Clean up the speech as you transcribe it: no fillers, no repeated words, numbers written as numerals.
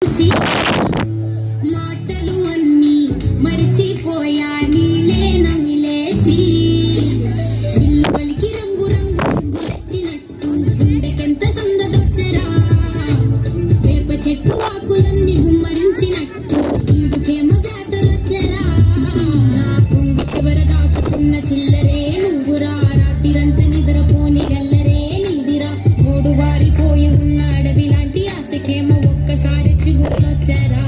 మాటలు అన్నీ మరిచిపోయా నీలే నమిలేసి ఇల్లువలికి రంగు రంగు రంగులెత్తినట్టు గుండెకెంత సందడొచ్చరా వేప చెట్టు ఆకులన్నీ గుమ్మరించినట్టు ఈడుకేమో జాతరొచ్చరా నా పొంగు చివర దాచుకున్న చిల్లరే నువ్వురా రాత్రిరంత నిద్రపోని గల్లరే నీదిరా గోడు వారిపోయి ఉన్న అడవి లాంటి ఆశకేమో ఒక్కసారి చిగుర్లొచ్చరా